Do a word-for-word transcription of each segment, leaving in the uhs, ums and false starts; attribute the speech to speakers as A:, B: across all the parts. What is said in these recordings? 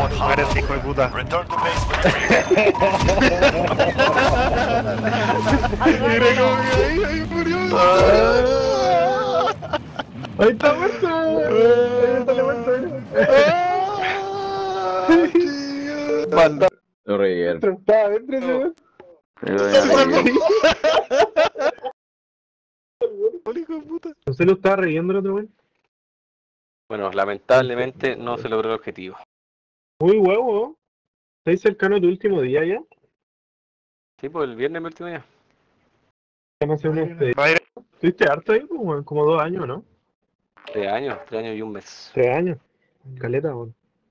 A: Eres hijo de puta.
B: Return to base when
A: Mira cómo que ahí, ahí murió.
C: Ahí está muerto. Ahí está muerto.
D: Mata. Lo reguero.
C: Está adentro, señor.
A: Hijo de puta.
C: ¿Usted lo estaba reyendo el otro güey?
D: Bueno, lamentablemente no se logró el objetivo.
C: Muy huevo. ¿Estáis cercano a tu último día ya?
D: Sí, pues el viernes mi último día.
C: Van a hacer una expedición.
A: Va a ir.
C: ¿Estuviste harto ahí? Como, como dos años, ¿no?
D: Tres años, tres años y un mes.
C: Tres años. Caleta, weón.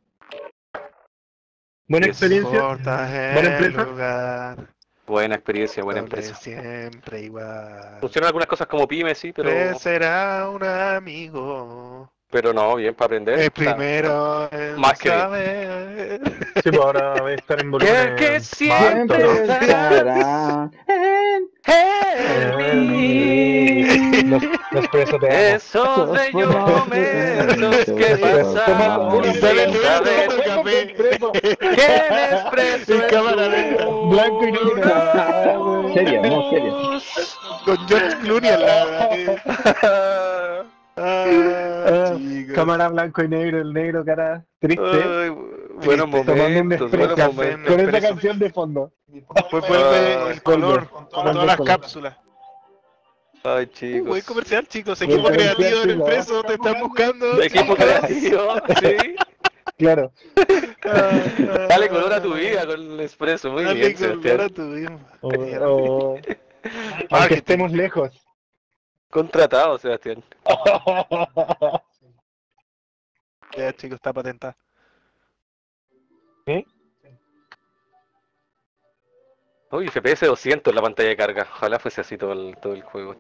C: Buena experiencia. Buena empresa.
A: Lugar,
D: Buena experiencia, buena
A: donde
D: empresa.
A: siempre igual.
D: Funcionan algunas cosas como pyme, sí, pero
A: Pero será un amigo.
D: pero no, bien para aprender.
A: El
D: O sea,
A: primero en
D: más que bien.
A: saber.
C: Sí, pues ahora voy a estar en
D: Que,
C: volumen.
D: que
C: alto,
D: siempre
C: ¿no?
D: estará en, en mí.
C: Los, los presos te amo.
D: Esos bellos momentos que pasamos sin saber quién es preso en
A: cámara
D: tu
C: Blanco y negro.
E: Serio, no, serio.
A: Con George Clooney en la. Ah, chico.
C: Cámara blanco y negro, el negro cara triste.
D: Ay, buenos
C: Tomando un
D: momentos, buenos
C: Nespresso
D: momentos.
C: con esa canción de fondo.
A: Después vuelve el color con todas las cápsulas.
D: Ay,
A: Uh,
D: chicos.
A: buen comercial, chicos.
C: Buen
A: Equipo
C: comercial,
A: creativo en el
C: chicos.
A: preso, te están buscando.
D: Equipo creativo, sí.
C: Claro.
D: Dale color a tu vida con el expreso, muy
A: Dale
D: bien,
A: color
D: Sebastián.
A: a tu vida.
C: O, o- aunque estemos lejos.
D: Contratado, Sebastián.
A: Ya, chicos, está patentada.
C: ¿Eh?
D: Uy, F P S doscientos en la pantalla de carga. Ojalá fuese así todo el, todo el juego.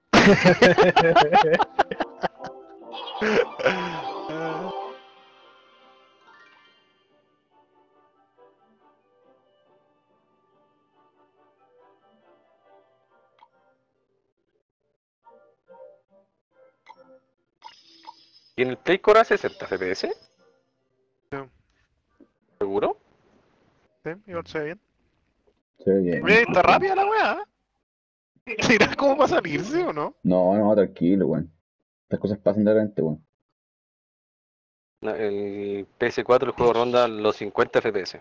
D: ¿Y en el Play Core a sesenta F P S?
A: Sí.
D: ¿Seguro?
A: Sí, igual se ve bien.
E: Se ve bien.
A: Oye, está rápida la weá. ¿Será cómo va a salirse o no?
E: No, no, tranquilo, weón. Estas cosas pasan de repente, weón.
D: No, el P S cuatro el juego ronda los cincuenta F P S.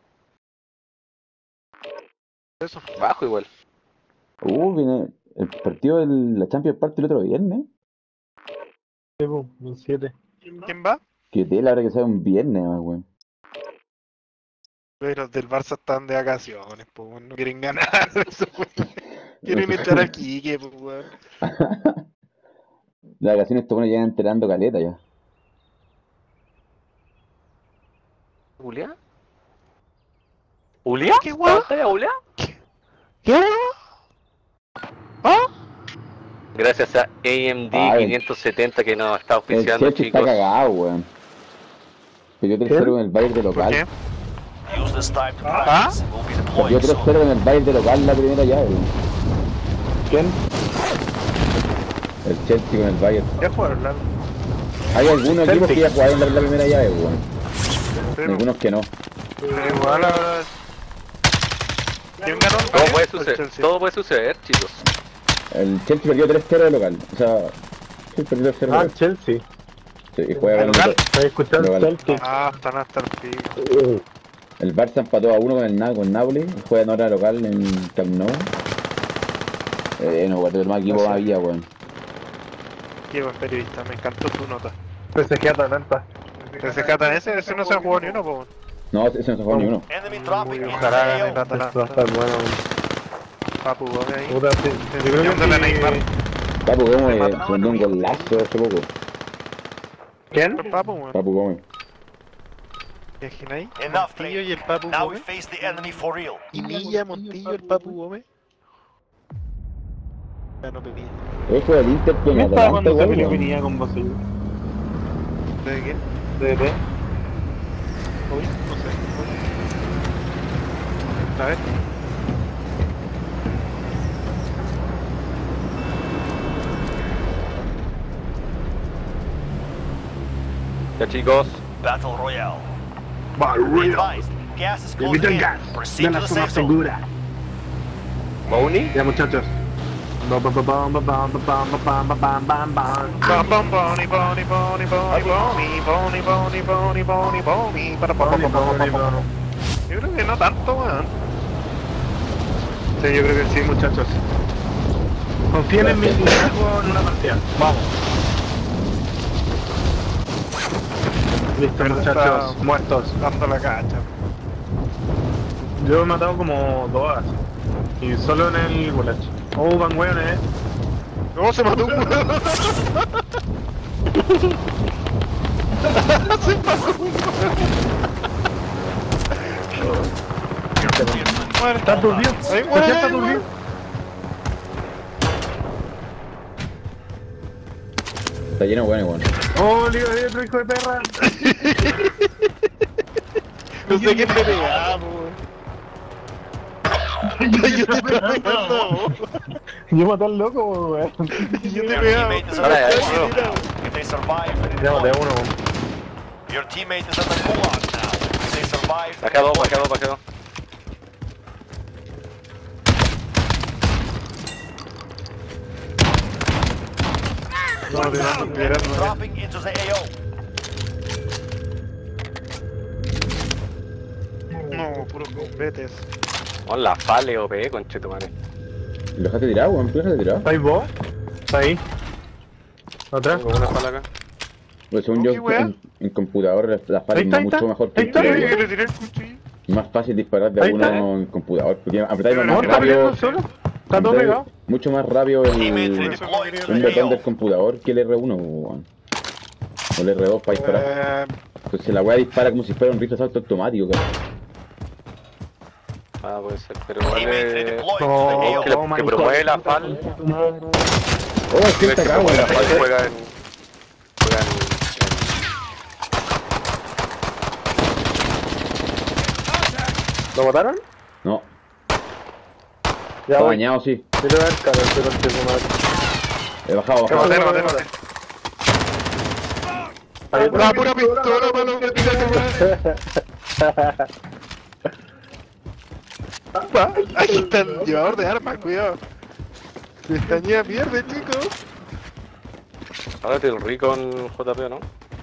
A: Eso.
D: Bajo igual.
E: Uh, viene el partido de la Champions Party el otro viernes.
C: Sí, pues, un siete.
A: ¿Quién va?
E: Que tela ahora que sea un viernes, weón.
A: Pero los del Barça están de vacaciones, pues, weón, no quieren ganar. Eso, weón. Quieren echar al Quique, pues, weón.
E: Las vacaciones te ponen ya enterando caleta ya.
D: ¿Julia? ¿Julia?
A: ¿Qué guau?
D: ¿Pantalla Julia?
A: ¿Qué? ¿Ah?
D: Gracias a A M D
E: Ay.
D: quinientos setenta que nos está
E: El
D: auspiciando,
E: Chelsea está
D: chicos.
E: cagado, weón. Perdió tres cero en el Bayern de
A: ¿Por
E: local.
A: qué?
B: use this time to
A: Ah?
B: practice. We'll be
E: Perdió
B: deploying
E: tres
B: soon.
E: cero en el Bayern de local la primera llave, weón.
C: ¿Quién?
E: El Chelsea con el Bayern.
A: Ya jugaron la.
E: Hay algunos equipos que ya jugaron la, la primera llave, weón. Y
A: Pero,
E: algunos que no.
A: pero igual ahora. ¿Quién ganó?
D: Todo puede
A: ¿El
D: suceder,
A: Chelsea?
D: todo puede suceder, chicos.
E: El Chelsea perdió tres cero de local. O sea, sí, perdió tres cero.
C: Ah, el Chelsea.
E: Sí, y juega
A: ¿El
E: con
A: local?
C: ¿Has escuchado el
E: Local.
C: Chelsea?
A: Ah, están hasta el pico.
E: El Barça empató a uno con el Na- con Napoli. Juegan ahora local en Camp Nou. Eh, no, guarda, el más equipo más había, weón.
A: Qué buen periodista, me encantó tu nota.
C: P S G Atalanta.
A: Ese Cata ese, ese no se ha jugado ni uno, po.
E: No, ese no se juega ni uno.
B: Enemy dropping
A: Uy,
B: into
A: ojalá
B: the
A: gane el
B: A O.
C: Esto va a
A: Atalanta.
C: estar bueno.
A: Papu, Gómez ahí.
C: Puta, sí. Yo creo que
A: Enseñándole a
C: sí.
A: Neymar.
E: Papu Gómez eh, se mandó un golazo hace poco.
C: ¿Quién?
A: El Papu, weón.
E: Papu Gómez.
A: ¿Imagináis?
B: Enough,
A: Montillo y el Papu
B: Now we
A: Gómez.
B: face the enemy for real.
A: Y Milla, Montillo, el Papu Gómez. Ya no Pepilla.
E: Hoy juega el Inter con
C: ¿Quién
E: el
C: estaba
E: Atalanta,
C: cuando se
E: weón.
C: peleó Pinilla con vos? ¿De
A: ¿De qué?
C: qué?
A: Uy, no sé. A ver.
D: Ya, chicos.
B: Battle Royale. Be
C: Barrio.
B: advised, gas is
C: Te invito
B: closing
C: el
B: in.
C: gas.
B: Proceed
C: De
B: to
C: la
B: the
C: zona
B: safe zone.
C: segura.
D: Bounty.
C: Ya, muchachos. Bam, bam, bam, bam, bam, bam, bam, bam, bam, bam, bam.
A: Bom, bom, boni, boni, boni, boni, boni, boni, boni, boni, boni, boni, para, pa, pa, pa, pa, pa, pa. Yo creo que no tanto, weón.
C: Sí, yo creo que sí, muchachos. Confíen en mi liderazgo en una partida. Vamos. Listo,
A: Pero
C: muchachos.
A: está-
C: Muertos.
A: Dando la cacha.
C: Yo he matado como dos así. Y solo en el Gulag. Oh, van hueones, eh.
A: No, se mató un weón. Se mató un weón.
C: Está turbido.
A: Ahí,
C: ¿Por qué está
A: weón,
C: turbido?
E: Está lleno de weones, weón.
C: Oh, lío de otro hijo de perra.
A: No sé quién me pegaba, weón. Yo te pegaba,
C: Yo maté al loco, weón.
A: yo te
B: Your
A: pegaba.
B: teammate is
D: Ahora ya,
B: under
D: bro.
B: pressure. If they survive, they
C: Ya maté a
B: deploy.
C: uno.
B: Your teammate is under gulag now. If they survive, they
D: Bajé dos,
B: deploy.
D: bajé dos, bajé dos.
A: No, de no, no, era, no,
B: Dropping into the A O.
A: no, puros combetes.
D: Con la fale O P, conchetumare.
E: Lo dejaste tirado, weón. Lo dejaste tirado.
C: ¿Está ahí vos? ¿Está ahí? ¿Atrás?
D: Tengo una fala acá.
E: Pues según
A: ¿Cómo
E: yo,
A: que weá?
E: en, en computador la, la
C: Ahí
E: falla
C: está,
E: es
C: ahí
E: mucho
C: está.
E: mejor que
C: Ahí
E: en
C: está,
A: Yo
E: tele,
A: que
E: weón.
A: le tiré el cuchillo.
E: Es más fácil disparar de a
C: Ahí está.
E: uno en computador. Porque apretáis
A: Pero
E: más
A: no,
C: No, está
E: rápido.
C: peleando solo. Está todo
E: apretáis
C: pegado.
E: Mucho más rápido el,
B: Teammate
E: un
B: redeployed to the
E: botón
B: A
E: del
B: O.
E: computador que el R uno, weón. O el R dos para disparar.
A: Eh,
E: Entonces la weá dispara como si fuera un rifle de salto automático, cabrón.
D: Ah, puede ser, pero igual
B: Teammate
D: es...
B: redeployed to
C: No,
B: the A
D: que,
B: O.
D: le- que promueve la fal.
E: Oh, es que
D: Que
E: está acá,
D: promueve la
E: weón.
D: fal juega en... Juega en...
C: ¿Lo mataron?
E: No,
C: Ya
E: está
C: voy.
E: bañado, sí.
C: Quiero ver, cara, quiero ver qué madre.
E: He bajado,
A: Te
E: bajado.
A: maté, maté, maté.
C: Ahí está.
A: La pura pistola, mano, que tírate, weón. Pa, Ahí está el llevador de armas, cuidado. Pestañea pierde, chicos.
D: Ahora tiene el rico en J P, ¿no?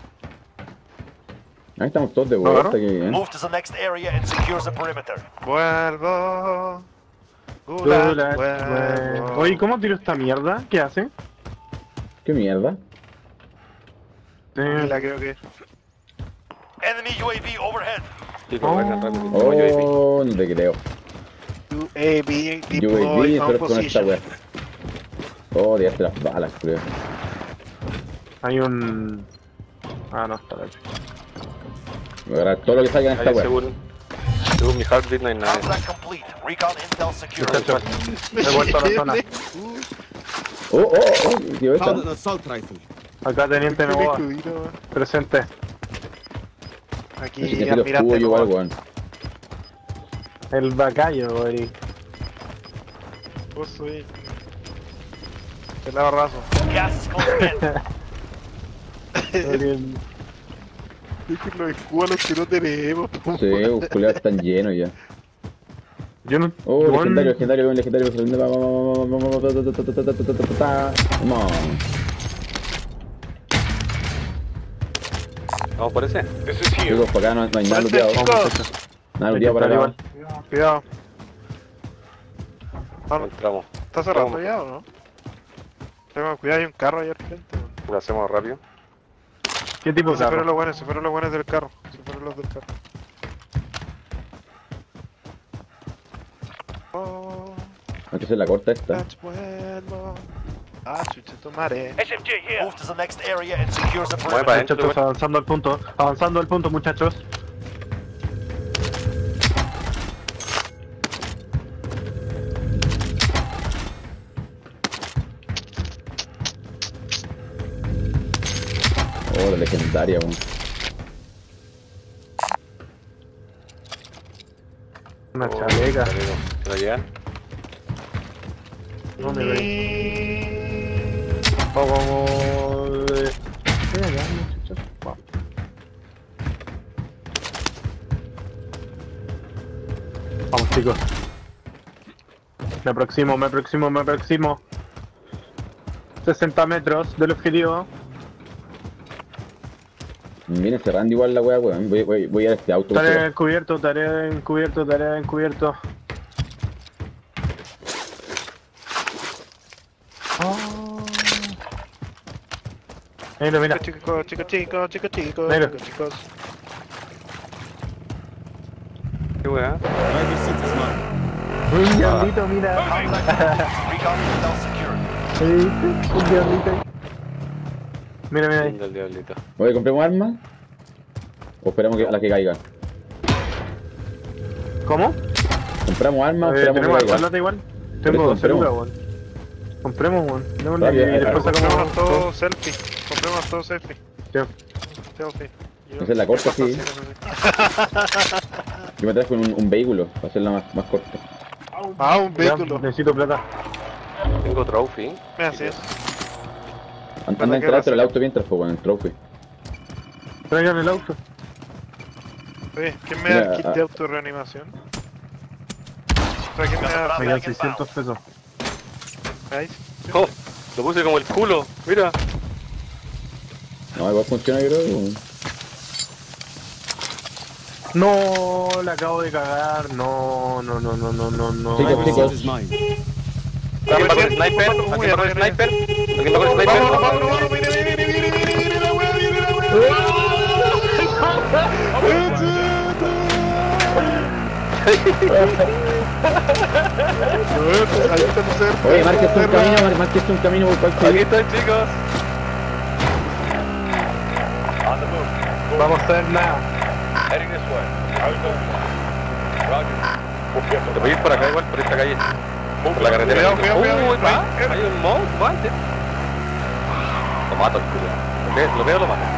E: Ahí estamos todos de
C: Claro.
E: vuelta, que bien.
B: Move to the next area and secure the perimeter.
A: Vuelvo. Gulag,
C: Gulag,
A: vuelvo.
C: güey. Oye, ¿cómo tiro esta mierda? ¿Qué hace?
E: ¿Qué mierda?
C: Eh,
A: La creo que.
B: Enemy U A V overhead.
D: Sí, como vengan rápido. Como yo vi.
E: Oh, no te creo.
A: U A V
E: Yo voy
A: deploy
E: bien,
A: on
E: pero con esta
A: position.
E: weá. Oh, tiraste las balas, creo.
C: hay un... Ah, no, está bien.
E: Voy a agarrar todo lo que salga en esta
D: Ahí
E: weá.
D: según... Según mi heartbeat no hay nada.
B: Contract complete. Recon intel secured.
C: Muchachos, he vuelto a la zona.
E: Oh, oh, oh, tío, esta.
F: Found an assault rifle.
C: Acá teniente Novoa, presente.
E: No sé
A: Aquí
E: si te lo
A: almirante
E: jugo yo igual,
A: Novoa.
E: weón.
C: El bacayo, güey.
A: Vos soy. Pelado raso.
B: Gas is closing in.
A: Es que los escudos los que no tenemos, po,
E: Sí,
A: weón.
E: los culiados están llenos ya.
C: Yo no...
E: Oh,
C: yo
E: legendario,
C: no-
E: legendario, weón, legendario. Vamos.
D: Vamos por ese.
E: Chicos, para acá no, no hay nada
A: Frente,
E: looteado.
A: chicos.
E: Nada looteado para
C: Igual.
E: acá.
A: Cuidado. Ah, no,
D: Entramos.
A: ¿está cerrando ya o no? Tengo cuidado, hay un carro ahí al frente. weón.
D: Lo hacemos rápido.
C: ¿Qué tipo de
A: Se fueron
C: carro?
A: los buenos, se fueron los buenos del carro. Se fueron los del carro. Oh,
E: Hay que hacer la corta esta.
A: that's vuelvo. Ah, chucha, tu madre.
B: S M G here. Move to the next area and secure the
D: Mueve para
B: perimeter.
D: adentro,
C: Muchachos,
D: weón.
C: avanzando al punto. Avanzando al punto, muchachos.
E: Oh, la legendaria, weón.
C: Una
D: Oh,
C: chaleca.
D: chaleco. ¿Se lo llegan?
C: No me ve. Vamos. eh, ¿qué acá, muchachos? Vamos. Vamos chicos. Me aproximo, me aproximo, me aproximo. sesenta metros del objetivo.
E: Viene cerrando igual la wea, weón. Voy, voy, voy a este auto.
C: Tarea encubierto, tarea encubierto, tarea encubierto. Oh. Mira, mira.
A: Chicos, chicos, chicos, chicos, chicos,
C: Mira.
A: chicos, chicos.
D: Qué weá.
C: Un diablito, mira.
B: Recon intel secured.
C: ¿Viste? Un diablito ahí. Mira, mira ahí.
D: Del diablito.
E: Oye, ¿compremos armas? ¿O esperamos que, a la que caiga?
C: ¿Cómo?
E: ¿Compramos armas o
C: Eh,
E: esperamos
C: ¿Tenemos
E: que caiga?
C: alparlata igual?
E: Por
C: Tengo
E: eso
C: dos celulas,
E: compremos.
C: weón. Compremos, weón. Démosle
E: Dale,
C: y
E: eh,
C: después sacamos
A: Comprémonos todos selfie. Comprémonos todos selfie.
C: Ya.
A: Selfie. Yo-
E: Esa es la corta, sí.
A: sí, sí.
E: Yo me traje un, un vehículo para hacerla más, más corta.
A: Ah, un
C: Ya,
A: vehículo.
C: necesito plata.
D: Tengo trophy.
A: Mira, así es.
E: Anda
A: Bueno,
E: a
A: ¿qué
E: entrar
A: pasa?
E: el auto mientras, pues, con el trophy.
C: Traigan el auto.
A: Oye, ¿quién me da
E: Mira,
A: el kit
E: ah.
A: de autorreanimación? O sea, ¿quién me da?
C: Me dan seiscientos pesos.
A: ¿Veis?
D: Oh, lo puse como el culo. Mira.
E: No, igual funciona, yo creo. weón.
C: No, la acabo de cagar. No, no, no, no, no, no, no.
E: Chicos, chicos.
D: ¿Alguien va con el sniper? ¿Alguien va con el sniper? ¿Alguien va con el sniper?
A: Vámonos, vámonos, vámonos, mire, mire, mire, mire, mire, mire la wea, mire la wea. Ahí estamos cerca.
E: Oye, marques un camino, mar- marques un camino por cual
D: Aquí
E: seguir.
D: están, chicos.
B: On the move.
C: Vamos a hacer nada.
B: Heading this way. Roger.
D: Te voy a ir por acá igual, por esta calle. Por la carretera.
A: Cuidado, cuidado, cuidado,
D: Uy, va.
A: cuidado.
D: Hay un mouse, va antes. Lo mato, el culo. Lo veo, lo veo, lo mato.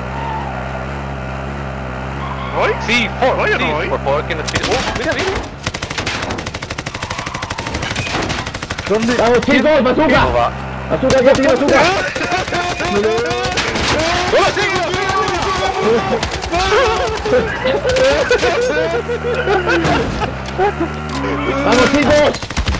A: ¿Voy?
D: Sí, por,
A: ¿Voy o
D: sí,
A: no voy?
D: por favor que nos tire. Uh, mira, mira.
C: ¿Dónde?
E: ¡Vamos, chicos!
D: ¿Cómo
E: ¡Bazooka!
D: va?
E: ¡Bazooka, aquí tiene bazooka! ¡Vamos, chicos!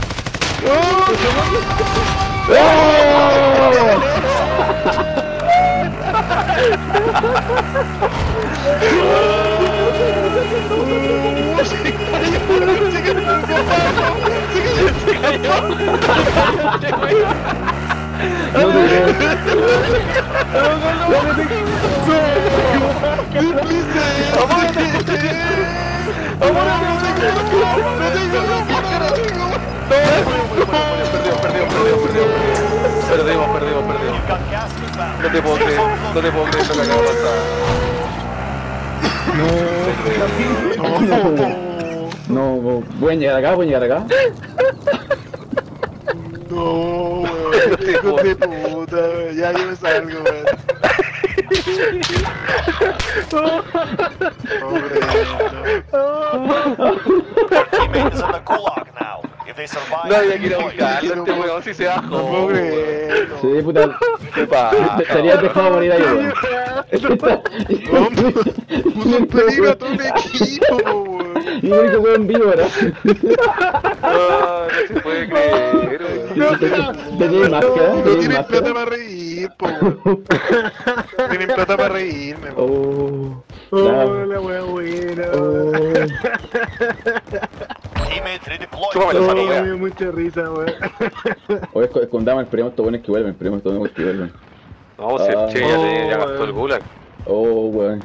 E: No te creo.
D: Perdimos, perdimos, perdimos.
B: You've got gas inbound.
D: No te puedo creer, no te puedo creer lo que acaba de pasar.
E: No, no, pueden llegar acá, pueden llegar acá.
A: No, weón. Hijo de puta, weón. Ya yo me salgo, weón.
B: Teammate is in the gulag now. If they survive,
D: Nadie quiere
B: deploy.
D: buscarlo, este weón si se bajó.
A: No puedo creerlo.
E: Sí, puta.
D: ¿Qué pasa?
E: Te estarías dejado morir ahí, weón.
A: Un peligro a todo un equipo, weón.
E: Y el único weón vivo, ¿verdad?
D: Ah, no se puede creer, weón.
E: Te tienes máscara,
A: No
E: tienes
A: tienen plata
E: máscara.
A: para reír, po, weón. Tienen plata para reírme, weón.
E: Oh,
C: Oh, la wea buena.
E: oh.
B: Teammate redeployed.
D: Chúpame la
C: Oh,
D: mano,
C: me
D: weón.
C: dio mucha risa, weón.
E: Oye, esco- escondamos, esperemos estos buenos que vuelven, esperemos estos buenos que vuelven.
D: No, si el che ya, te- ya
C: Oh,
D: gastó el gulag.
E: Oh, weón.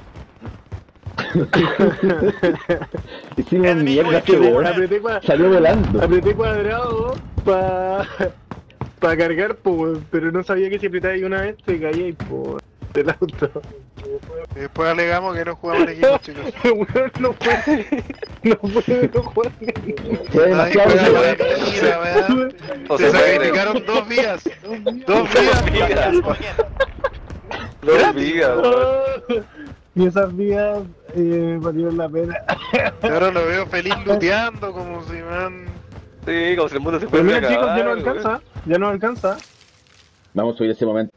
E: Hicimos
B: Enemy
E: mierda,
B: UAV
E: este weón.
C: Apreté, cua-
E: Salió volando.
C: apreté cuadrado pa... pa cargar, po, weón. Pero no sabía que si apretaba ahí una vez te caía y po, del auto.
A: Y después alegamos que no jugamos en equipo, chicos.
C: Weón, no puede. No puede no jugar.
E: Fue
A: Ay,
E: demasiado.
A: juega la
E: weón.
A: mentira, weón.
D: No
A: Se
D: se puede.
A: sacrificaron dos vías. Dos vías.
B: Got gas moving in.
D: No digas, weón.
C: Ni esas vías eh, valieron la pena.
A: Y ahora lo veo feliz luteando como si man.
D: Sí, como si el mundo se
C: Pero
D: fuera a
C: mira, chicos, ya no
D: acabar,
C: alcanza. Ya no alcanza.
E: Vamos a subir ese momento.